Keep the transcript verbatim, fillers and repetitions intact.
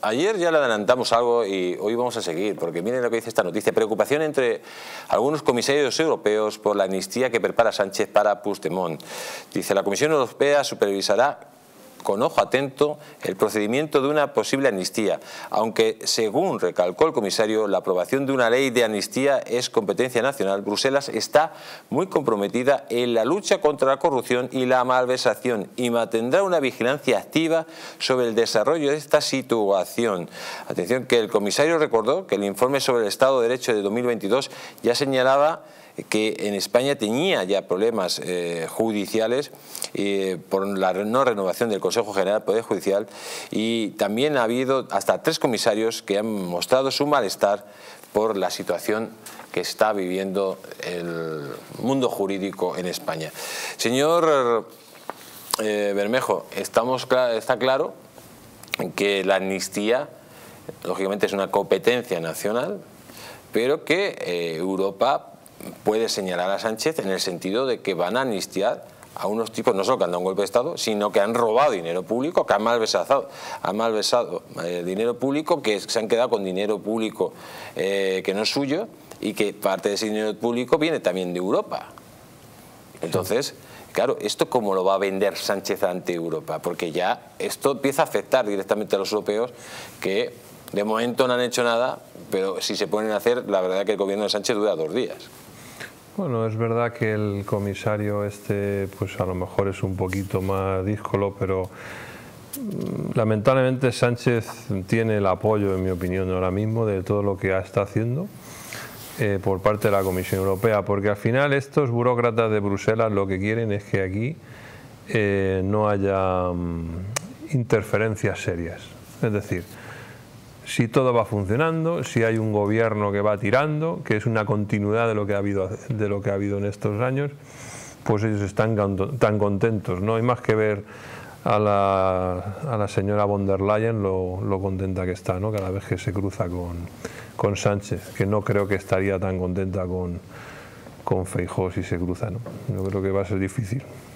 ayer ya le adelantamos algo y hoy vamos a seguir, porque miren lo que dice esta noticia. Preocupación entre algunos comisarios europeos por la amnistía que prepara Sánchez para Puigdemont. Dice, la Comisión Europea supervisará con ojo atento el procedimiento de una posible amnistía, aunque, según recalcó el comisario, la aprobación de una ley de amnistía es competencia nacional. Bruselas está muy comprometida en la lucha contra la corrupción y la malversación y mantendrá una vigilancia activa sobre el desarrollo de esta situación. Atención, que el comisario recordó que el informe sobre el Estado de Derecho de dos mil veintidós ya señalaba que en España tenía ya problemas eh, judiciales eh, por la no renovación del Consejo General del Poder Judicial, y también ha habido hasta tres comisarios que han mostrado su malestar por la situación que está viviendo el mundo jurídico en España. Señor eh, Bermejo, estamos, está claro que la amnistía lógicamente es una competencia nacional, pero que eh, Europa puede señalar a Sánchez en el sentido de que van a amnistiar a unos tipos, no solo que han dado un golpe de Estado, sino que han robado dinero público, que han malversado, han malversado eh, dinero público, que se han quedado con dinero público eh, que no es suyo, y que parte de ese dinero público viene también de Europa. Entonces, claro, ¿esto cómo lo va a vender Sánchez ante Europa? Porque ya esto empieza a afectar directamente a los europeos, que de momento no han hecho nada, pero si se ponen a hacer, la verdad que el gobierno de Sánchez dura dos días. Bueno, es verdad que el comisario este, pues a lo mejor es un poquito más díscolo, pero lamentablemente Sánchez tiene el apoyo, en mi opinión, ahora mismo de todo lo que está haciendo eh, por parte de la Comisión Europea, porque al final estos burócratas de Bruselas lo que quieren es que aquí eh, no haya um, interferencias serias. Es decir, si todo va funcionando, si hay un gobierno que va tirando, que es una continuidad de lo que ha habido, de lo que ha habido en estos años, pues ellos están tan contentos, ¿no? Hay más que ver a la, a la señora von der Leyen lo, lo contenta que está, ¿no? Cada vez que se cruza con, con Sánchez, que no creo que estaría tan contenta con, con Feijóo si se cruza, ¿no? Yo creo que va a ser difícil.